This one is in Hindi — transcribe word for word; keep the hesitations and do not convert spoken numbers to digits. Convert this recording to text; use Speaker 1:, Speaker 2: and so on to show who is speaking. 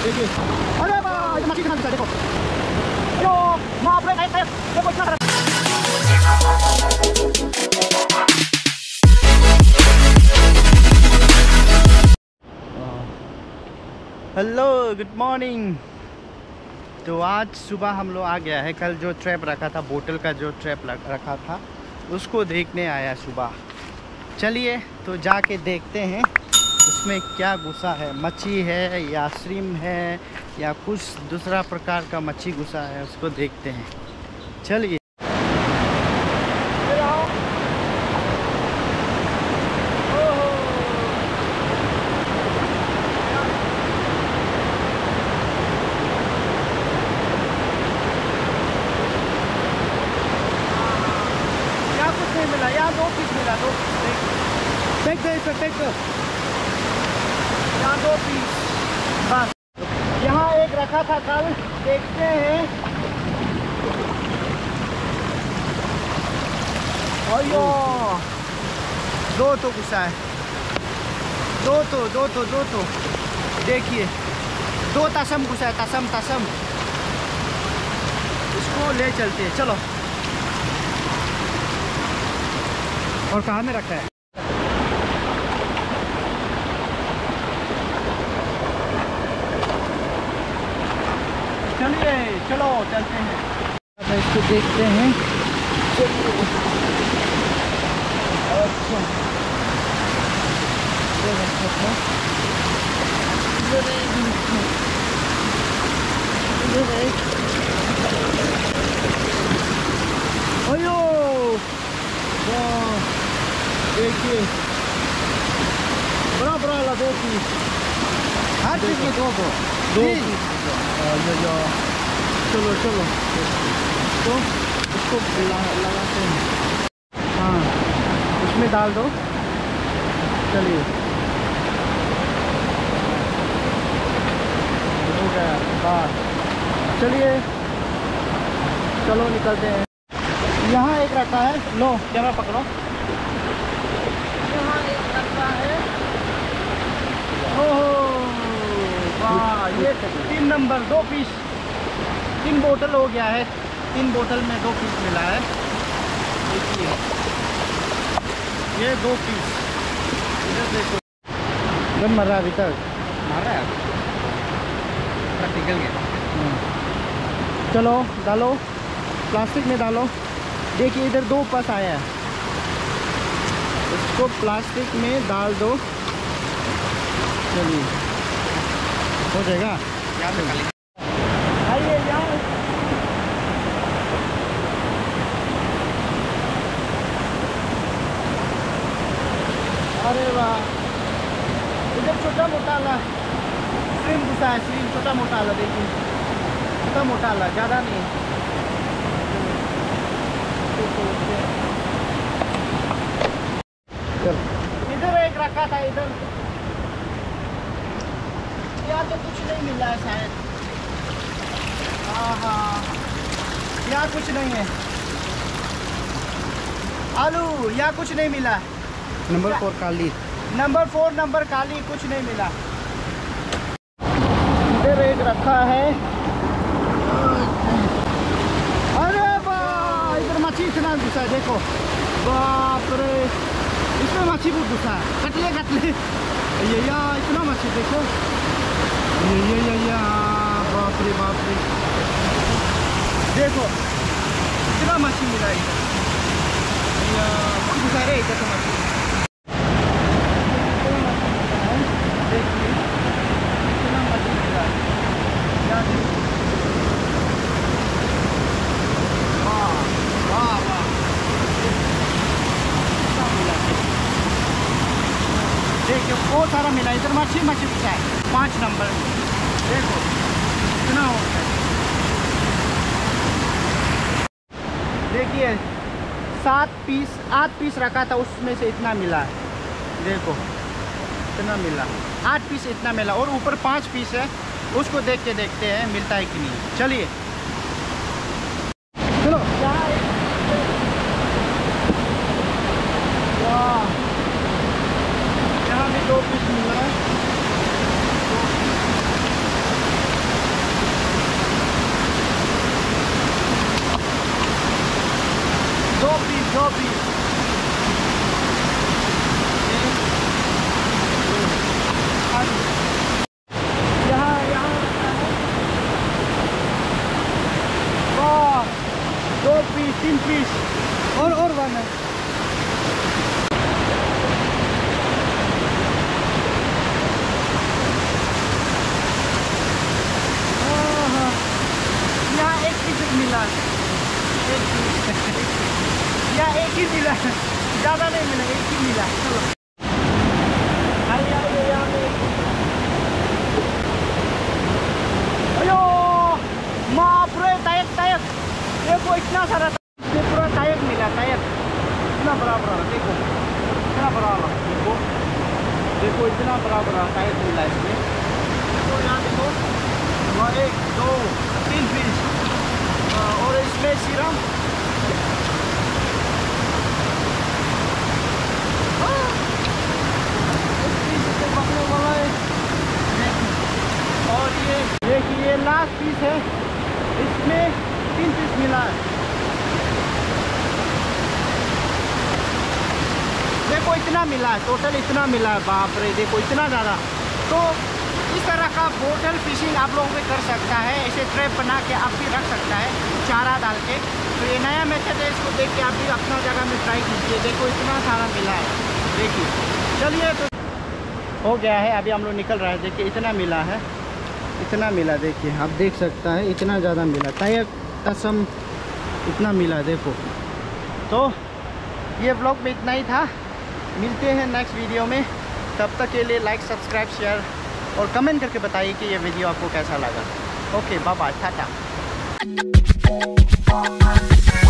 Speaker 1: देखिए, अरे वाह, ये मछली कितना दिखा, देखो यो माँ ब्रेक है, देखो इतना। Hello, good morning. तो आज सुबह हम लोग आ गया है। कल जो ट्रैप रखा था, बोतल का जो ट्रैप रखा था, उसको देखने आया सुबह। चलिए तो जाके देखते हैं उसमें क्या घुसा है। मच्छी है या श्रिम है या कुछ दूसरा प्रकार का मच्छी घुसा है, उसको देखते हैं। चलिए। मिला, यहाँ दो पीस मिला, दो पीस देख दे, इसे देख दो, यहाँ दो पीस बस। यहाँ एक रखा था कल, देखते हैं। अयो दो तो गुस्सा है, दो तो दो तो दो तो देखिए, दो तसम गुस्सा है, तसम तसम। इसको ले चलते हैं, चलो। और कहाँ में रखा है? चलिए, चलो चलते हैं। अब इसको देखते हैं। अच्छा, अयो देखिए, बड़ा बड़ा वाला दो पीस, हर चीज में दो दो दो पीस। चलो चलो, तो इसको लगाते हैं। हाँ, इसमें डाल दो। चलिए, हो गया बात। चलिए चलो निकलते हैं। यहाँ एक रखा है, लो कैमरा पकड़ो। यहाँ एक रखा है, ओह वाह, ये तीन नंबर, दो पीस, तीन बोतल हो गया है। तीन बोतल में दो पीस मिला है। देखिए, ये दो पीस, इधर देखो। गन मर रहा है अभी तक, मार रहा है, निकल गया। चलो डालो, प्लास्टिक में डालो। देखिए इधर दो पस आया है, इसको प्लास्टिक में डाल दो। चलिए, हो जाएगा। आइए यहाँ, अरे वाह, इधर छोटा मोटा वाला श्रिम्प घुसा है, श्रिम्प छोटा मोटा वाला। देखिए, छोटा मोटा वाला, ज़्यादा नहीं। इधर एक रखा था, इधर यहाँ तो कुछ नहीं मिला है शायद। हाँ हाँ, यहाँ कुछ नहीं है। आलू, यहाँ कुछ नहीं मिला। नंबर फोर काली, नंबर फोर नंबर काली, कुछ नहीं मिला। इधर एक रखा है। अरे वाह, इधर मच्छी इतना घुसा है, देखो, बाप रे, इसमें मच्छी बहुत घुसा है। कटले कटले, ये यार इतना मच्छी देखो, ये ये ये ये बाप रे बाप रे, देखो इतना मच्छी मिला है। बहुत घुसा है इधर तो मच्छी। देखिए इतना मच्छी मिला है। वाह वाह वाह, देखिए बहुत सारा मिला। इधर मच्छी मच्छी घुसा है, पाँच नंबर। देखो कितना होता है। देखिए सात पीस, आठ पीस रखा था, उसमें से इतना मिला है। देखो इतना मिला, आठ पीस इतना मिला, और ऊपर पाँच पीस है। उसको देख के देखते हैं मिलता है कि नहीं। चलिए चलो। यहाँ भी दो पीस मिला है। देखो इतना बड़ा बड़ा साइज मिला इसमें। तो यहाँ देखो वहाँ एक दो तीन पीस और इसमें सिरम और ये देखिए ये लास्ट पीस है, इसमें तीन पीस मिला है। देखो इतना मिला है, टोटल इतना मिला है, बाप रे देखो इतना ज़्यादा। तो इस तरह का बोटल फिशिंग आप लोगों को कर सकता है, ऐसे ट्रैप बना के आप भी रख सकता है चारा डाल के। तो ये नया मेथड है, इसको देख के आप भी अपना जगह में ट्राई कीजिए। देखो इतना सारा मिला है, देखिए। चलिए तो हो गया है, अभी हम लोग निकल रहे हैं। देखिए इतना मिला है, इतना मिला, देखिए आप देख सकता है इतना ज़्यादा मिला, टायर कसम इतना मिला देखो। तो ये व्लॉग में इतना ही था, मिलते हैं नेक्स्ट वीडियो में। तब तक के लिए लाइक सब्सक्राइब शेयर और कमेंट करके बताइए कि ये वीडियो आपको कैसा लगा। Okay bye bye, Tata.